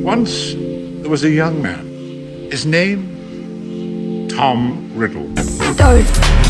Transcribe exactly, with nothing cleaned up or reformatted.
Once there was a young man. His name, Tom Riddle. Don't.